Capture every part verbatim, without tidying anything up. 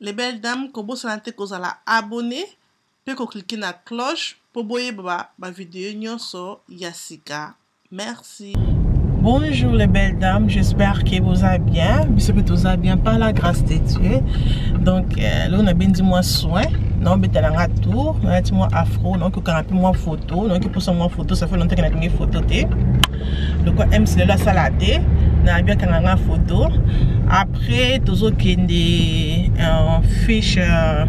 les belles dames, comme vous savez que vous allez abonner, puis que cliquez sur la cloche pour voir ma vidéo sur Yassika. Merci. Bonjour les belles dames, j'espère que vous allez bien. J'espère que vous allez bien par la grâce de Dieu. Donc euh, là on a bien dit moi soin. Non, mais t'as un tour, on a dit moi afro, donc on a pris moi photo, donc pour ça moi photo, ça fait longtemps qu'on a pris photo. Le quoi M c'est la salade, on a bien qu'on a une photo. Après toujours qu'il y a des fish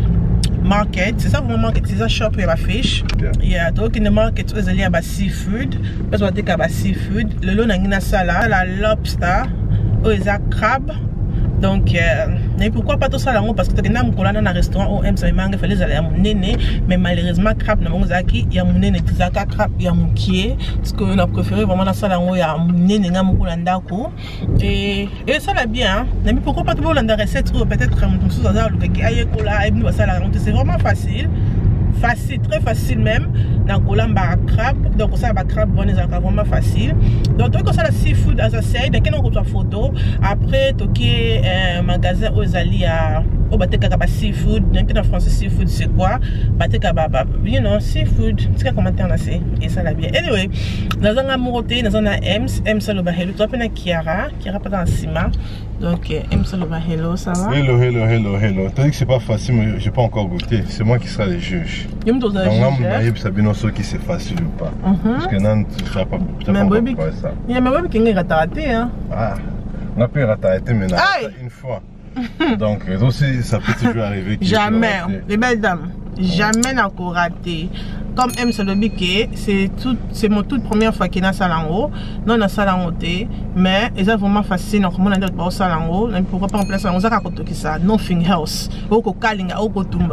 market, c'est ça vraiment market, c'est ça shop il y a des fish. Il y a donc une market où il y a des seafood, parce qu'on dit qu'il y a des seafood. Le lot on a une salade, la lobster, où il y a crabe. Donc, euh, mais pourquoi pas tout ça là? Parce que tu as un restaurant où M ça il fallait aller à mon néné, mais malheureusement crabe na mon zaki, il y a mon néné qui zaka crabe, il y a mon kié, parce qu'on a préféré vraiment dans ça là où il y a mon néné na mon kolanda ko. Et et ça là bien, mais pourquoi pas tout le monde recette ou peut-être un sous hasard le qui aille kola et nous ça là, c'est vraiment facile. Facile, très facile même. Dans Colamba crabe, donc ça va crabe bon, c'est vraiment facile. Donc toi comme ça la seafood as I said, dès qu'on a une photo, après toquer un magasin aux alliés à au bateau kaba seafood, donc en français seafood c'est quoi? Bateau kaba, you know seafood, c'est comment on a c'est et ça la bien. Anyway, dans un amouroté, dans un Ems, Ems le bahelo, toi pena Kiara, Kiara pas dans Sima. Donc Ems le bahelo, ça va? Hello, hello, hello, hello. T'as dit que c'est pas facile, mais j'ai pas encore goûté. C'est moi qui sera le juge. Je me donne un juge. Je sais bien qui c'est facile ou pas. Parce que non, tu sais pas, tu sais pas ça. Il y a même qui est raté hein. Ah, on a pu rater mais une fois. Donc aussi ça peut toujours arriver. Jamais, les belles dames, jamais encore raté. Comme M c'est le biquet, c'est tout, c'est mon toute première fois qu'il y a ça en haut. Non, on a ça en haut, mais c'est vraiment facile. Donc, on a dit que ça en haut, pourquoi pas en place on a raconté que ça, nothing else. Au kalinga, au kotumba.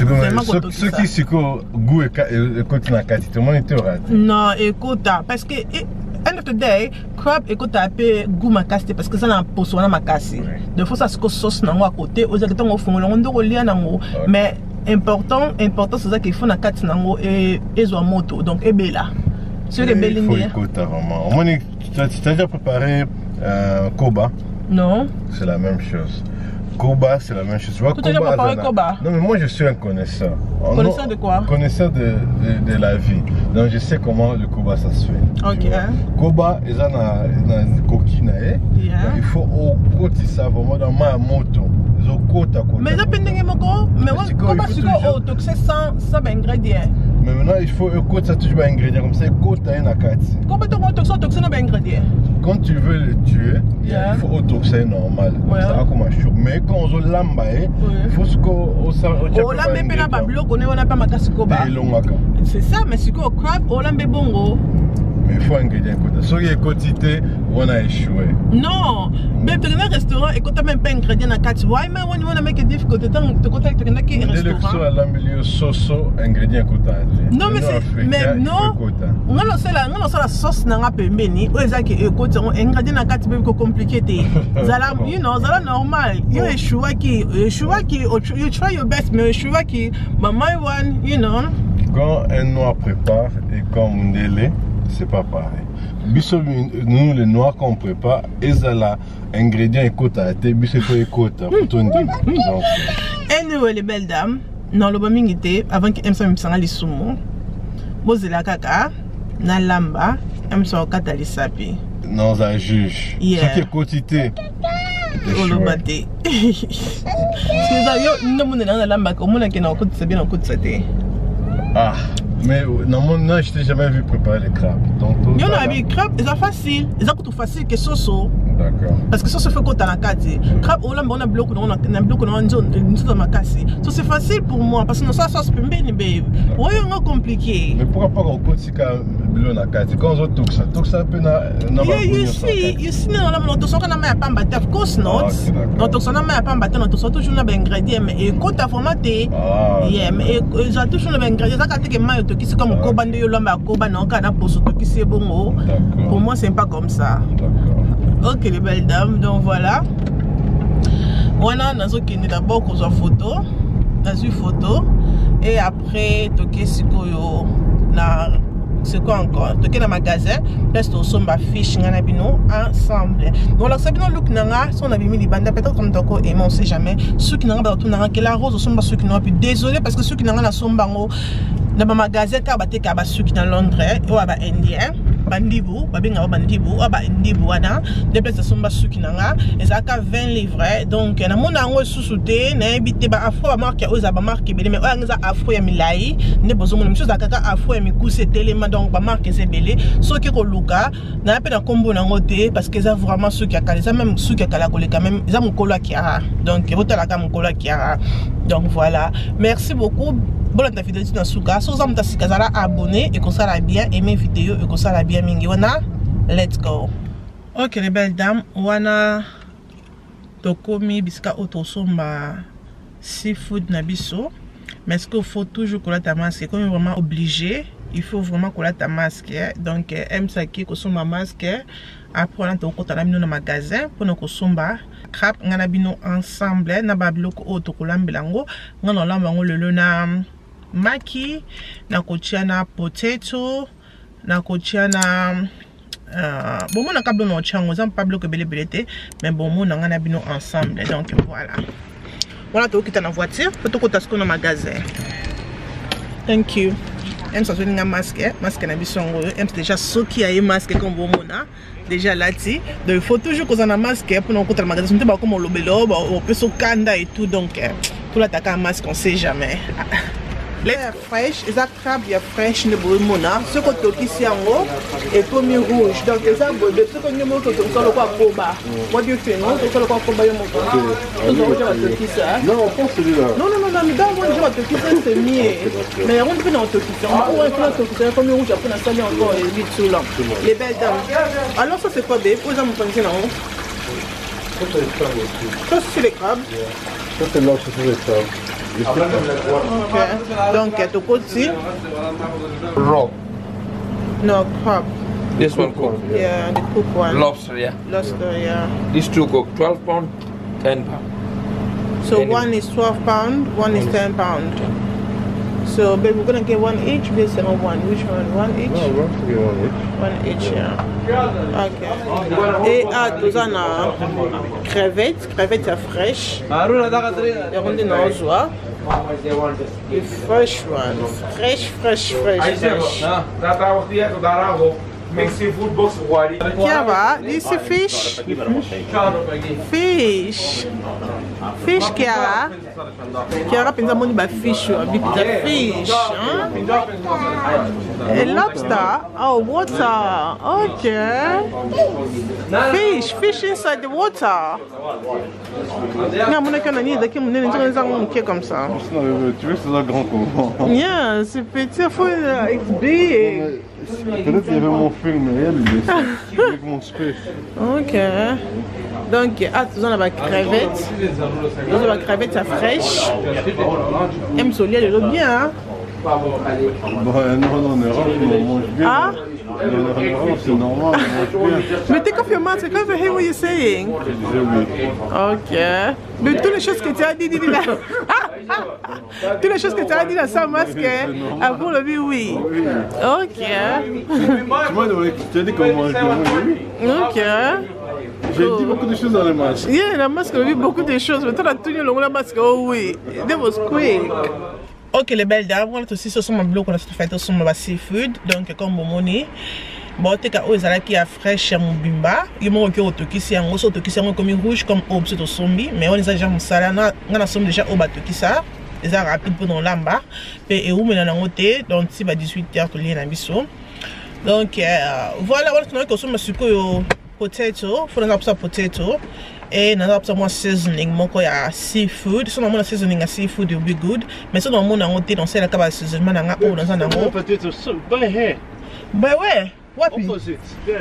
Ce qui c'est que goût et écoute na qualité, tout le monde était raté. Non, écoute, parce que end of the day, crab écoute un peu goût ma casse parce que ça n'a pas soin ma casse. De fois ça se sauce na à côté, aux acteurs au fond, on doit lire na haut, mais important important c'est ça qu'il faut na quatre nango et et zo moto donc et bella sur les belles lignes. Faut écouter vraiment. Au moins tu as déjà préparé euh, Koba? Non, c'est la même chose. Koba, c'est la même chose. Tu vois, Koba, Koba, Koba. Non, mais moi je suis un connaisseur. Connaisseur de quoi? Connaisseur de, de, de la vie. Donc je sais comment le Koba ça se fait. Ok. Koba, ils ont une coquille. Il faut au côté ça vraiment dans ma moto. Mais ça peut être mon mais Koba c'est quoi auto c'est sans sans ingrédients. Mais maintenant il faut côté ça toujours un ingrédient comme ça côté à une carte. Comment tu montes ça toxine pas ingrédient? Quand tu veux le tuer, il faut autoxer normal. Ça va comme un chou. Mais quand on lamba, il faut ce qu'on ça on lamba pas la bablo qu'on on n'a pas ma casse Koba. C'est ça mais c'est quoi crab on lamba bongo. Mais il faut un ingrédient côté. Si il y a quantité, on a échoué. Non, mais tu as un restaurant et quand tu n'as même pas d'ingrédients dans la carte, why man when you want to make a difficult, tu as contact avec un restaurant. Le à milieu soso ingrédient côté. Non mais c'est mais non. On a lancé la on a lancé la sauce dans la pembeni, ou ça qui est côté ingrédient dans la carte peu compliqué té. Zala you know, zala normal. You échoué qui échoué qui you try your best mais échoué qui but my one, you know. Quand un noir prépare et comme un délai c'est pas pareil. Nous les noirs qu'on prépare, ils ont l'ingrédient écoute à thé, bis c'est écoute pour ton dîner. Donc anyway les belles dames, non le bomingité avant que M ça me sanga les sumo. Boze la kaka na lamba, M ça kata les sapi. Non ça juge. Ce qui est quotité. Oh le baté. C'est ça yo non mon na lamba comme on a qui na côté c'est bien en côté c'était. Ah mais non, non, je t'ai jamais vu préparer les crabes. Donc, il y en a des crabes, c'est facile. C'est tout facile que soso. D'accord. Parce que ça se fait quand on a cassé. Crabe, on a un bloc, on a un bloc, on a une zone, une zone à casser. Ça c'est facile pour moi parce que ça, ça se peut bien, baby. Oui, c'est compliqué. Mais pourquoi pas qu'on continue à bloc à casser? Quand on tout ça, tout ça peut na na. Yeah, you see, you see, non, non, tout ça qu'on a mis à pas battre. Of course not. Non, tout ça on a mis à pas battre, non, tout ça toujours un ingrédient, mais quand tu as formaté, yeah, mais j'ai toujours un ingrédient. Ça quand tu es maillot, qui c'est comme Koba de Yolamba, Koba non, quand on a posé qui c'est bon. Pour moi, c'est pas comme ça. D'accord. Ok les belles dames, donc voilà. Voilà, nous avons d'abord une photo, une photo, et après, toqué si na c'est quoi encore? Tu es dans un magasin, place tu somba fish ngana bino ensemble. Donc là, ça bino look nanga, si on avait mis les bandes, peut-être comme toko et on sait jamais. Ceux qui n'ont pas tout nanga, que la rose somba ceux qui n'ont plus. Désolé parce que ceux qui n'ont pas somba dans un magasin, car bah t'es car bah ceux qui dans Londres, ou à bah indien. Bandibu, babinga bandibu, aba indibu wana, des places de somba suki nanga, et ça a vingt livres. Donc, na mon ango sous-souté, na habité ba afro ba marque aux aba marque belé, mais on a afro ya milai, ne besoin de chose à kaka afro ya miku c'est élément donc ba marque c'est belé, ceux qui koluka, na pe na combo nango te parce que ça vraiment ceux qui a calé, ça même ceux qui a calé quand même, ça mon colo qui a. Donc, votre la mon colo qui a. Donc voilà. Merci beaucoup. Bon, ta vidéo dans Souka. Si vous avez abonné et que ça a bien aimé vidéo et que ça a bien mingi. Wana, let's go. Ok, les belles dames. Wana, tokomi biska otosomba seafood nabiso. Mais est-ce qu'il faut toujours coller ta masque? Comme vraiment obligé, il faut vraiment coller ta masque. Donc, aime ça qui consomma masque. Après, on a toko talamino na magasin pour nous consommer. Crap, on a bino ensemble. Na babloko otokolam bilango. On a l'ambango le luna. Maki, na kotia na potato, na kotia na euh, bon mon akablo no chango, zam pablo que belé belé mais bon mon ngana bino ensemble. Donc voilà. Voilà to kita na voiture, poto ko tasko na magasin. Thank you. Em ça une masque, masque na bisongo, em déjà soki a masque comme bon mona. Déjà là ti, donc il faut toujours qu'on a masque pour nous contre le magasin, c'est pas comme le belo, on peut se kanda et tout donc tout l'attaquer un masque on sait jamais. Les fraîches, les crabes, il y a fraîche de brumona. Ce qu'on toque ici en haut est comme rouge. Donc, les arbres, ce qu'on nous montre, c'est le quoi coba. What do you think? Non, c'est le quoi coba. Tout le monde va toquer ça. Non, on prend celui-là. Non, non, non, non, mais dans moi, je vais toquer ça, c'est mieux. Mais on peut dans toquer ça. On va faire toquer ça comme rouge, après, on a salé encore et vite sous l'homme. Les belles dames. Alors, ça, c'est quoi, bébé? Vous avez pensé là haut? Ça, c'est les crabes aussi. Ça, c'est les crabes. Ça, c'est là, c'est les crabes. Okay. Donc, at the côté. Raw. No, crab. This one cooked. Yeah, the cook one. Lobster, yeah. Lobster, yeah. These two cook twelve pound, ten pound. So Any- one is twelve pound, one is ten pound. So, babe, we're gonna get one each. Based on one. Which one? One each. Non, on va faire one each. One each, yeah. Ok. Et à deux ans, crevettes, crevettes à fraîche. Et on dit non, joie. The fresh one. Fresh, fresh, fresh, fresh. Kiara, this is fish. Fish. Fish, Kiara. Kiara, pensa muito ba fish, a bit of fish. Huh? A lobster. Oh, water. Okay. Fish, fish inside the water. Non, mon écran n'est pas comme nous avons un comme ça. Sinon, tu veux que c'est un grand comment? Yeah, c'est petit, it's big. Peut-être qu'il y avait mon film, mais il est avec mon space. Ok. Donc, ah, tu as la crevette. Tu as la crevette à fraîche. Aime solia le bien. Hein? Bon, non, non, en Europe, on mange bien. Ah? En Europe, c'est normal, on mange bien. Mais t'es confirmé, c'est quand je hear what you're saying. Je disais oui. Ok. Mais toutes les choses que tu as dit, dis là. Toutes les choses que tu as dit là, sans masque, avant le oui, oui. Ok. Tu m'as demandé, tu as dit qu'on mange bien, oui. Ok. J'ai dit beaucoup de choses dans le masque. Yeah, la masque, on a vu beaucoup de choses. Mais toi, tu as tenu le masque, oh oui. That was quick. Ok, les belles dames, on a aussi ce sont mes blocs, on a fait aussi mon seafood, donc comme mon money. Bon, tu as aussi qui a fraîche mon bimba. Il m'a dit que tu as un autre qui est comme rouge comme au c'est au zombie, mais on les a déjà mon salade, on a somme déjà au bateau qui ça. Les a rapide pour dans l'amba. Et où mais dans l'angoté, donc si à dix-huit heures tu lié dans biso. Donc voilà, on a que somme sucre potato, faut nous ça potato. Et nous avons moi seasoning, mon quoi ya seafood. Si on a seasoning à seafood, it will be good. Mais si on a mon angoté, donc c'est la cabane seasoning, on a un oh dans un ango. Potato soup, by here. Bah ouais, what? Opposite, yeah.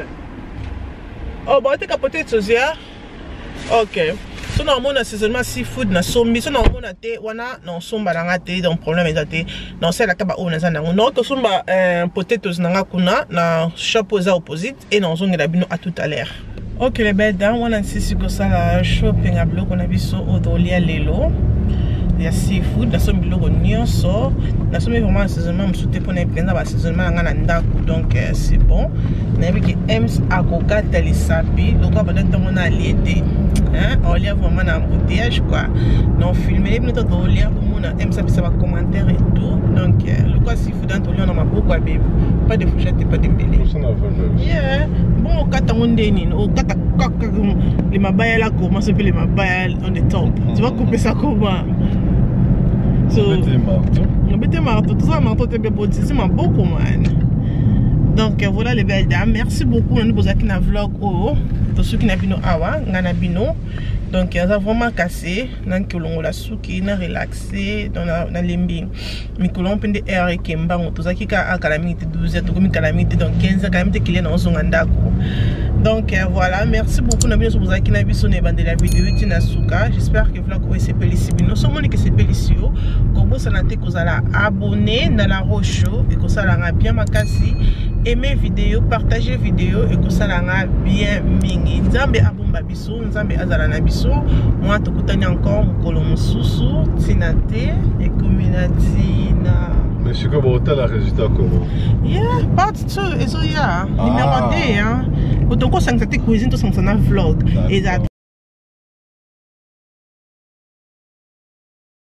Oh, bah tu as potatoes, yeah? Ok. Si on a mon assaisonnement seafood, na sombi, si on a mon athé, wana, non somba na ngate, donc problème est athé, non c'est la cabane oh dans un ango. Non que somba potatoes na ngakuna, na shop aux opposite, et non on a bino à tout à l'heure. Ok les belles dames, on a ici que ça la shopping à bloc on a vu sur Odolia Lelo. Il y a seafood, la somme bloc on nyonso. na somme vraiment assaisonnement mosusu pour na penza ba assaisonnement nga na ndako donc euh, c'est bon na yebiki Ems akokata lisapi lokwa banda ntango na aliete hein on lia vraiment na embouteillage quoi non filmer les minutes de lia pour mon Ems apesa ba commentaire et tout donc euh, lokwa si faut dans to lia na maboko ya bébé pas de fourchette pas de mbele yeah bon okata ngondeni okata kaka les mabaya là commence un peu les mabaya on the top tu vas couper ça comment so on bête marteau tout ça marteau t'es bien body c'est ma beaucoup man donc voilà les belles dames merci beaucoup on nous pose aquí na vlog oh pour ceux qui n'a bino awa ngana bino donc on a vraiment cassé nan que l'on la souki na relaxé dans la na lembi mikolon pende air kemba on tout ça qui ka calamité douze to comme calamité donc quinze calamité qu'il y a dans son ndako. Donc euh, voilà, merci beaucoup na bino so bozaki na biso ne bande la vidéo tina suka. J'espère que vlog o c'est pelisi bino so moni que c'est pelisio ko bosa na te kozala abonné na la rocho et ko sala nga bien makasi aimer vidéo partager vidéo et ko sala nga bien mingi nzambe abomba biso nzambe azala na biso moi to kutani encore mukolo mususu tina te et communautina. Mais je sais comment tu as le résultat comment? Yeah, part two, et so yeah, numéro deux, hein. Quand on commence à cuisiner, tout ça, c'est un vlog. Et